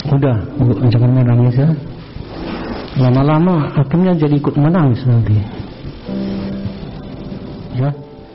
Udah, jangan menangis ya. Lama-lama hakimnya jadi ikut menangis nanti. Ya.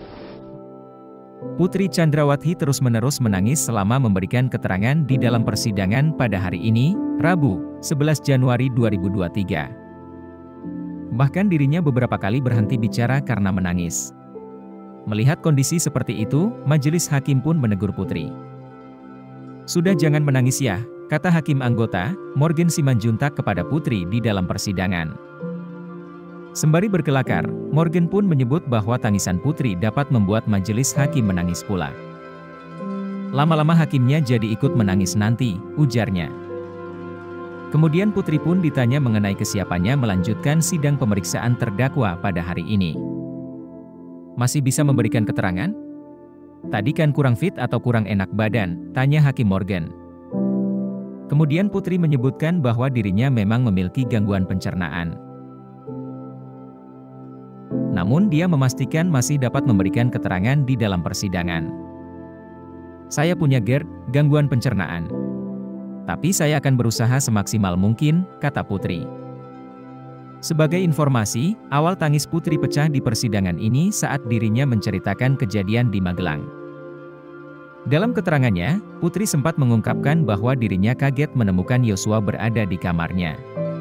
Putri Chandrawati terus-menerus menangis selama memberikan keterangan di dalam persidangan pada hari ini, Rabu, 11 Januari 2023. Bahkan dirinya beberapa kali berhenti bicara karena menangis. Melihat kondisi seperti itu, majelis hakim pun menegur Putri. "Sudah jangan menangis ya," kata hakim anggota, Morgan Simanjuntak kepada Putri di dalam persidangan. Sembari berkelakar, Morgan pun menyebut bahwa tangisan Putri dapat membuat majelis hakim menangis pula. "Lama-lama hakimnya jadi ikut menangis nanti," ujarnya. Kemudian Putri pun ditanya mengenai kesiapannya melanjutkan sidang pemeriksaan terdakwa pada hari ini. "Masih bisa memberikan keterangan? Tadi kan kurang fit atau kurang enak badan?" tanya Hakim Morgan. Kemudian Putri menyebutkan bahwa dirinya memang memiliki gangguan pencernaan. Namun dia memastikan masih dapat memberikan keterangan di dalam persidangan. "Saya punya GERD, gangguan pencernaan. Tapi saya akan berusaha semaksimal mungkin," kata Putri. Sebagai informasi, awal tangis Putri pecah di persidangan ini saat dirinya menceritakan kejadian di Magelang. Dalam keterangannya, Putri sempat mengungkapkan bahwa dirinya kaget menemukan Yosua berada di kamarnya.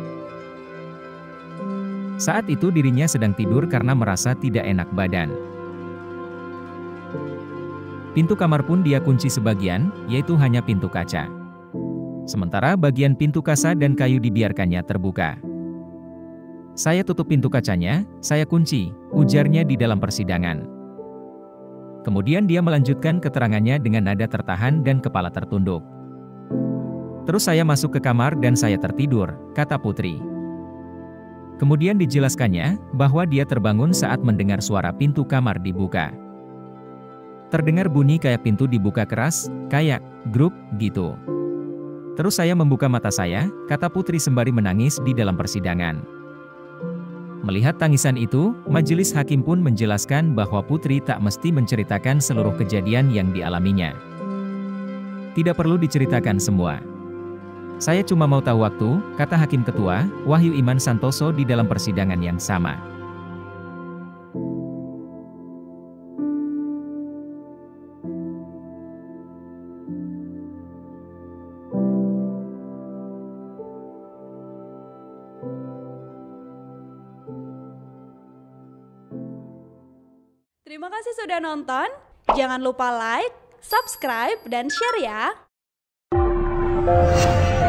Saat itu dirinya sedang tidur karena merasa tidak enak badan. Pintu kamar pun dia kunci sebagian, yaitu hanya pintu kaca. Sementara bagian pintu kasa dan kayu dibiarkannya terbuka. "Saya tutup pintu kacanya, saya kunci," ujarnya di dalam persidangan. Kemudian dia melanjutkan keterangannya dengan nada tertahan dan kepala tertunduk. "Terus saya masuk ke kamar dan saya tertidur," kata Putri. Kemudian dijelaskannya bahwa dia terbangun saat mendengar suara pintu kamar dibuka. Terdengar bunyi kayak pintu dibuka keras, kayak grup gitu. "Terus saya membuka mata saya," kata Putri sembari menangis di dalam persidangan. Melihat tangisan itu, majelis hakim pun menjelaskan bahwa Putri tak mesti menceritakan seluruh kejadian yang dialaminya. "Tidak perlu diceritakan semua. Saya cuma mau tahu waktu," kata Hakim Ketua, Wahyu Iman Santoso di dalam persidangan yang sama. Terima kasih sudah nonton. Jangan lupa like, subscribe, dan share ya.